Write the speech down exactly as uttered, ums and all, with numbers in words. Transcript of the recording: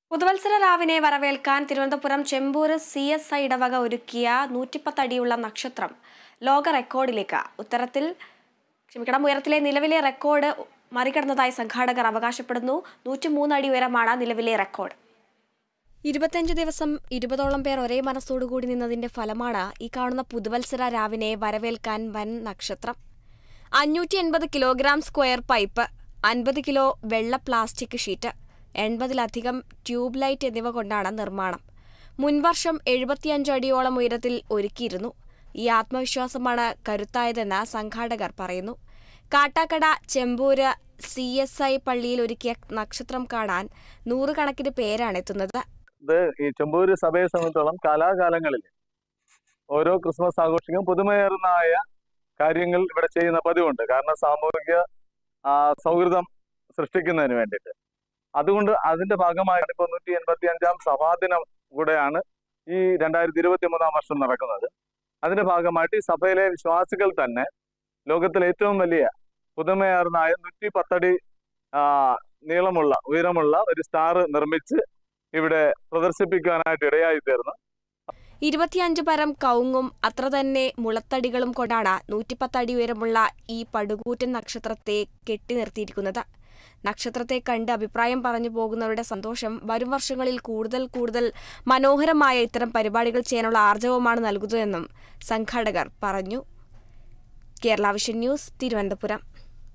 പുതുവത്സര രാവിനെ വരവേൽക്കാൻ Thiruvananthapuram Chempoor C S I ഇടവക ഒരുക്കിയ നൂറ്റിപ്പത്ത് അടിയുള്ള നക്ഷത്രം ലോക റെക്കോർഡിലേക്ക് ഉത്തരത്തിൽ ക്ഷമിക്കണം ഉയരത്തിലെ നിലവിലെ റെക്കോർഡ് മറികടന്നതായി സംഘാടകർ അവകാശപ്പെടുന്നു. നൂറ്റിമൂന്ന് അടി ഉയരമാണ് നിലവിലെ റെക്കോർഡ്. ഇരുപത്തിയഞ്ച് ദിവസം ഇരുപതോളം പേർ ഒരേ മനസ്സോടുകൂടി നിന്നതിന്റെ ഫലമാണ് ഈ കാണുന്ന പുതുവത്സര രാവിനെ വരവേൽക്കാൻ വൻ നക്ഷത്രം. അഞ്ഞൂറ്റി എൺപത് കിലോഗ്രാം സ്ക്വയർ പൈപ്പ്, അൻപത് കിലോ വെള്ള പ്ലാസ്റ്റിക് ഷീറ്റ്, എൺപതിലധികം ട്യൂബ് ലൈറ്റ് എന്നിവ കൊണ്ടാണ് നിർമ്മാണം. മുൻവർഷം എഴുപത്തിയഞ്ച് അടിയോളം ഉയരത്തിൽ ഒരുക്കിയിരുന്നു. ഈ ആത്മവിശ്വാസമാണ് കരുത്തായതെന്ന് സംഘാടകർ പറയുന്നു. Kattakada Chempoor C S I പള്ളിയിൽ ഒരുക്കിയ നക്ഷത്രം കാണാൻ നൂറുകണക്കിന് പേരാണ് എത്തുന്നത്. ഇത് ഈ ചെമ്പൂര് സഭയെ സംബന്ധിച്ചോളം കാലാകാലങ്ങളിൽ ഓരോ ക്രിസ്മസ് ആഘോഷിക്കും പുതുമയേറുന്നതായ കാര്യങ്ങൾ ഇവിടെ ചെയ്യുന്ന പതിവുണ്ട്. കാരണം സാമൂഹിക സൗഹൃദം സൃഷ്ടിക്കുന്നതിന് വേണ്ടിയിട്ട്. അതുകൊണ്ട് അതിന്റെ ഭാഗമായാണ് ഇപ്പോൾ നൂറ്റി എൺപത്തി അഞ്ചാം സഭാദിനം കൂടെയാണ് ഈ രണ്ടായിരത്തി ഇരുപത്തി മൂന്നാം വർഷം നടക്കുന്നത്. അതിന്റെ ഭാഗമായിട്ട് ഈ സഭയിലെ വിശ്വാസികൾ തന്നെ ലോകത്തിലെ ഏറ്റവും വലിയ പുതുമയാർന്നായ നൂറ്റി പത്തടി നീളമുള്ള ഉയരമുള്ള ഒരു സ്റ്റാർ നിർമ്മിച്ച് ഇവിടെ പ്രദർശിപ്പിക്കാനായിട്ട് ഇടയായി തീർന്നു. ഇരുപത്തിയഞ്ച് പരം കവുങ്ങും അത്ര തന്നെ മുളത്തടികളും കൊണ്ടാണ് നൂറ്റിപ്പത്തടി ഉയരമുള്ള ഈ പടുകൂറ്റൻ നക്ഷത്രത്തെ കെട്ടി നിർത്തിയിരിക്കുന്നത്. നക്ഷത്രത്തെ കണ്ട് അഭിപ്രായം പറഞ്ഞു പോകുന്നവരുടെ സന്തോഷം വരും വർഷങ്ങളിൽ കൂടുതൽ കൂടുതൽ മനോഹരമായ ഇത്തരം പരിപാടികൾ ചെയ്യാനുള്ള ആർജവമാണ് നൽകുന്നതെന്നും സംഘാടകർ പറഞ്ഞു. Kerala vision news, Thiruvananthapuram.